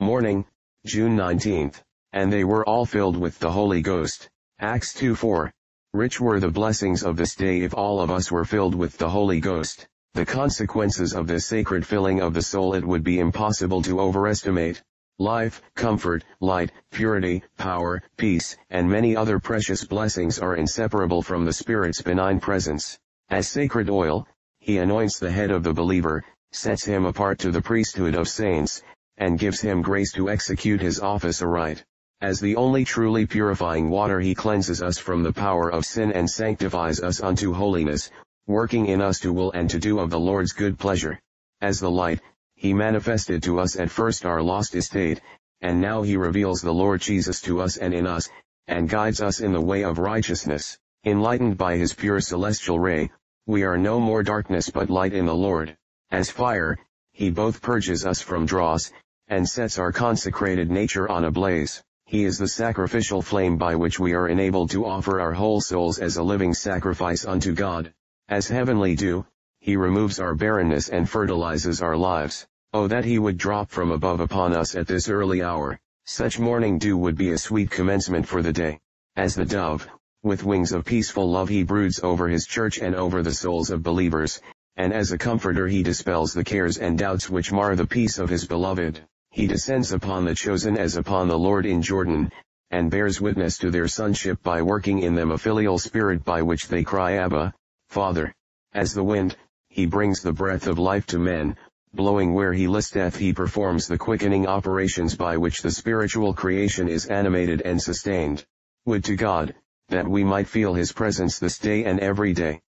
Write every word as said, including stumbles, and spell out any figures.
morning, June nineteenth, and they were all filled with the Holy Ghost. Acts two four. Rich were the blessings of this day if all of us were filled with the Holy Ghost. The consequences of this sacred filling of the soul it would be impossible to overestimate. Life, comfort, light, purity, power, peace, and many other precious blessings are inseparable from the Spirit's benign presence. As sacred oil, He anoints the head of the believer, sets him apart to the priesthood of saints, and gives him grace to execute his office aright. As the only truly purifying water He cleanses us from the power of sin and sanctifies us unto holiness, working in us to will and to do of the Lord's good pleasure. As the light, He manifested to us at first our lost estate, and now He reveals the Lord Jesus to us and in us, and guides us in the way of righteousness. Enlightened by His pure celestial ray, we are no more darkness but light in the Lord. As fire, He both purges us from dross, and sets our consecrated nature on a blaze. He is the sacrificial flame by which we are enabled to offer our whole souls as a living sacrifice unto God. As heavenly dew, He removes our barrenness and fertilizes our lives. Oh, that He would drop from above upon us at this early hour. Such morning dew would be a sweet commencement for the day. As the dove, with wings of peaceful love He broods over His church and over the souls of believers, and as a comforter He dispels the cares and doubts which mar the peace of His beloved. He descends upon the chosen as upon the Lord in Jordan, and bears witness to their sonship by working in them a filial spirit by which they cry Abba, Father. As the wind, He brings the breath of life to men, blowing where He listeth He performs the quickening operations by which the spiritual creation is animated and sustained. Would to God, that we might feel His presence this day and every day.